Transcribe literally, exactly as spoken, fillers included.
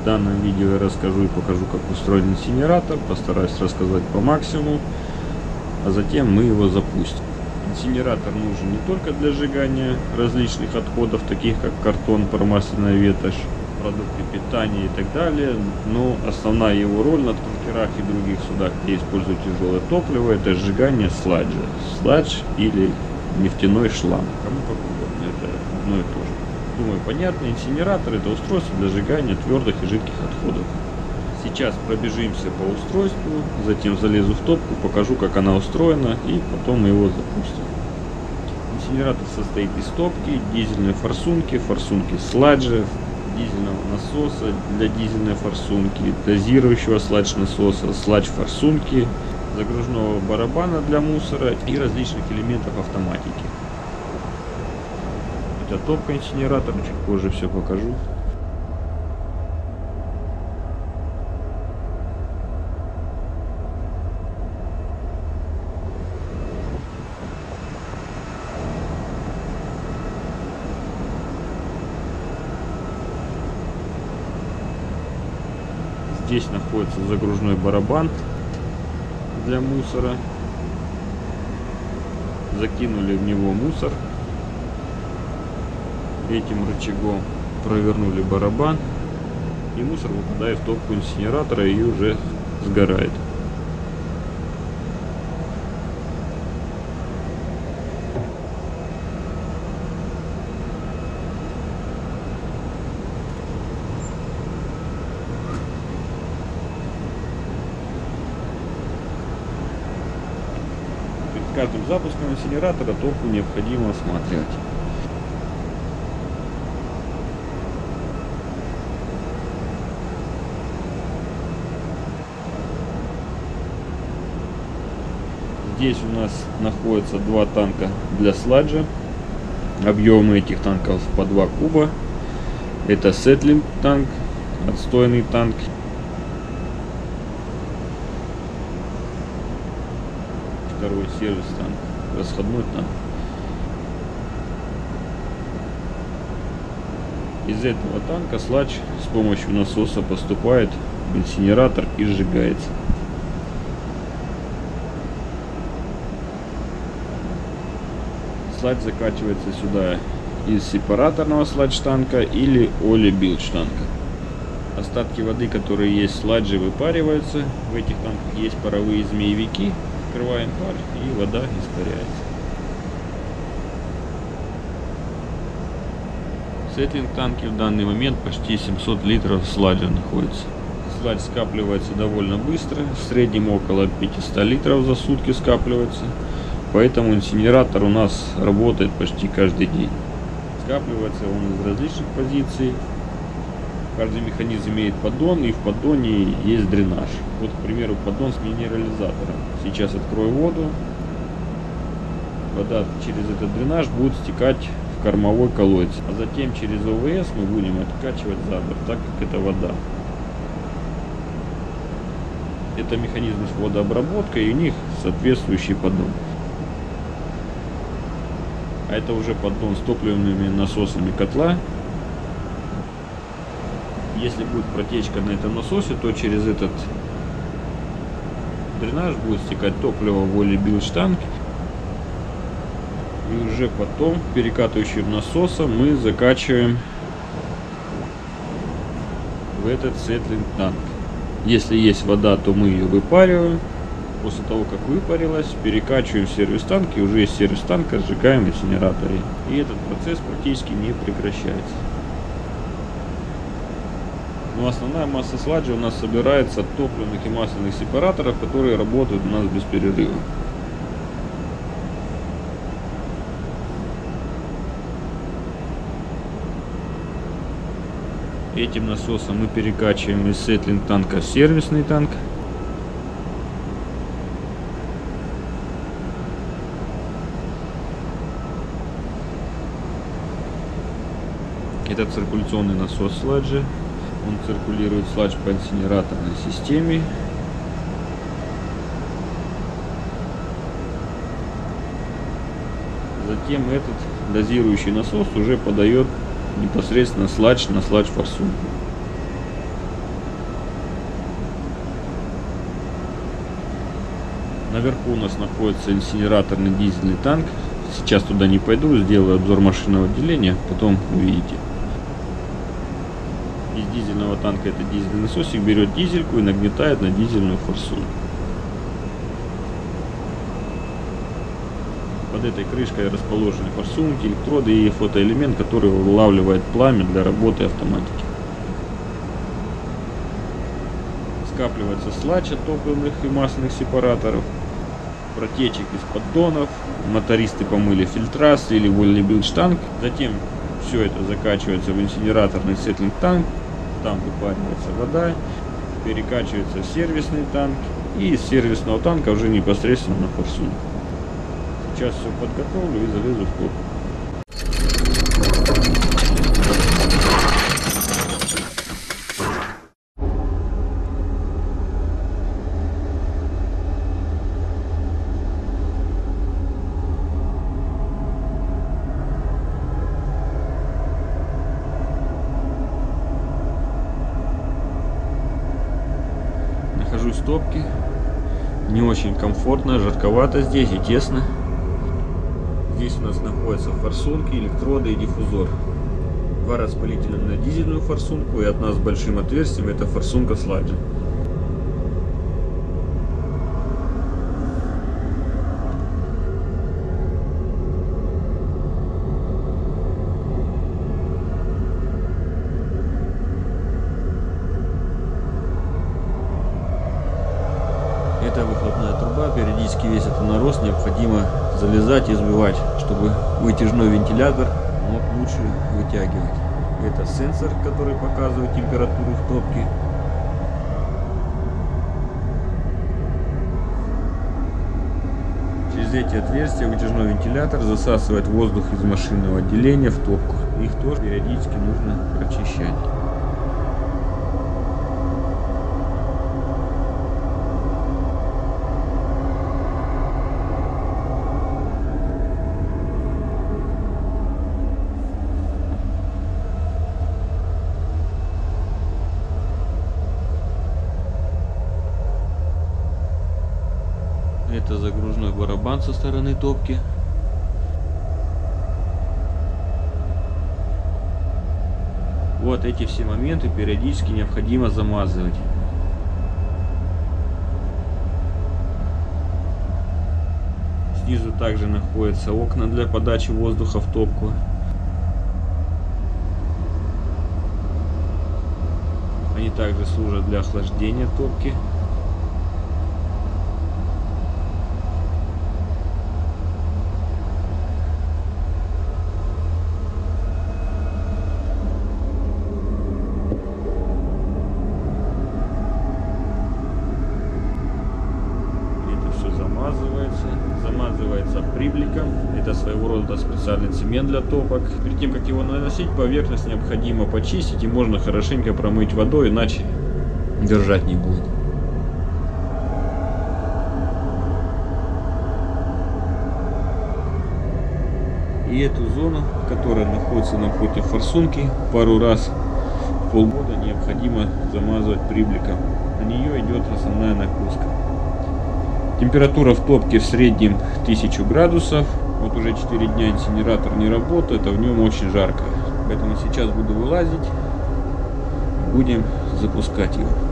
В данном видео я расскажу и покажу, как устроен инсинератор, постараюсь рассказать по максимуму, а затем мы его запустим. Инсинератор нужен не только для сжигания различных отходов, таких как картон, промасленная ветошь, продукты питания и так далее, но основная его роль на танкерах и других судах, где используют тяжелое топливо, это сжигание сладжа. Сладж или нефтяной шланг. Кому как угодно, это одно и то же. Думаю, понятно, инсинератор — это устройство для сжигания твердых и жидких отходов. Сейчас пробежимся по устройству, затем залезу в топку, покажу, как она устроена, и потом мы его запустим. Инсинератор состоит из топки, дизельной форсунки, форсунки сладжа, дизельного насоса для дизельной форсунки, дозирующего сладж насоса, сладж форсунки, загружного барабана для мусора и различных элементов автоматики. Это топка инсинератора, чуть позже все покажу. Здесь находится загружной барабан для мусора. Закинули в него мусор. Этим рычагом провернули барабан, и мусор выпадает в топку инсинератора и уже сгорает. Перед каждым запуском инсинератора топку необходимо осматривать. Здесь у нас находятся два танка для сладжа. Объемы этих танков по два куба. Это сетлинг танк, отстойный танк. Второй сервис танк, расходной танк. Из этого танка сладж с помощью насоса поступает в инсинератор и сжигается. Сладж закачивается сюда из сепараторного сладж танка или оли билдж танка. Остатки воды, которые есть в сладже, выпариваются. В этих танках есть паровые змеевики. Открываем пар, и вода испаряется. В сетлинг танке в данный момент почти семьсот литров сладжа находится. Сладж скапливается довольно быстро, в среднем около пятисот литров за сутки скапливается. Поэтому инсинератор у нас работает почти каждый день. Скапливается он из различных позиций. Каждый механизм имеет поддон, и в поддоне есть дренаж. Вот, к примеру, поддон с минерализатором. Сейчас открою воду. Вода через этот дренаж будет стекать в кормовой колодец. А затем через о вэ эс мы будем откачивать за борт, так как это вода. Это механизм с водообработкой, и у них соответствующий поддон. А это уже поддон с топливными насосами котла. Если будет протечка на этом насосе, то через этот дренаж будет стекать топливо в оли билдж танк. И уже потом перекатывающим насосом мы закачиваем в этот сетлинг танк. Если есть вода, то мы ее выпариваем. После того, как выпарилась, перекачиваем в сервис-танк, и уже из сервис-танка сжигаем в инсинераторе. И этот процесс практически не прекращается. Но основная масса сладжа у нас собирается от топливных и масляных сепараторов, которые работают у нас без перерыва. Этим насосом мы перекачиваем из сетлинг танка в сервисный танк. Это циркуляционный насос сладжа. Он циркулирует сладж по инсинераторной системе. Затем этот дозирующий насос уже подает непосредственно сладж на сладж форсунку. Наверху у нас находится инсинераторный дизельный танк. Сейчас туда не пойду, сделаю обзор машинного отделения, потом увидите. Из дизельного танка этот дизельный насосик берет дизельку и нагнетает на дизельную форсунку. Под этой крышкой расположены форсунки, электроды и фотоэлемент, который вылавливает пламя для работы автоматики. Скапливается слачь от топливных и масляных сепараторов, протечек из поддонов, мотористы помыли фильтра, слили вольный-билд-штанг, затем все это закачивается в инсинераторный сетлинг-танк, там выпаривается вода, перекачивается в сервисный танк и из сервисного танка уже непосредственно на форсунку. Сейчас все подготовлю и залезу в топку. Нахожусь в топке. Не очень комфортно, жарковато здесь и тесно. Здесь у нас находятся форсунки, электроды и диффузор. Два распылителя на дизельную форсунку и одна с большим отверстием, это форсунка сладжа. Это выхлопная труба, периодически весь этот нарост необходимо залезать и сбивать, чтобы вытяжной вентилятор мог лучше вытягивать. Это сенсор, который показывает температуру в топке. Через эти отверстия вытяжной вентилятор засасывает воздух из машинного отделения в топку. Их тоже периодически нужно прочищать. Это загружной барабан со стороны топки. Вот эти все моменты периодически необходимо замазывать. Снизу также находятся окна для подачи воздуха в топку. Они также служат для охлаждения топки. Замазывается, замазывается прибликом. Это своего рода специальный цемент для топок. Перед тем, как его наносить, поверхность необходимо почистить и можно хорошенько промыть водой, иначе держать не будет. И эту зону, которая находится напротив форсунки, пару раз в полгода необходимо замазывать прибликом. На нее идет основная нагрузка. Температура в топке в среднем тысячу градусов. Вот уже четыре дня инсинератор не работает, а в нем очень жарко. Поэтому сейчас буду вылазить, будем запускать его.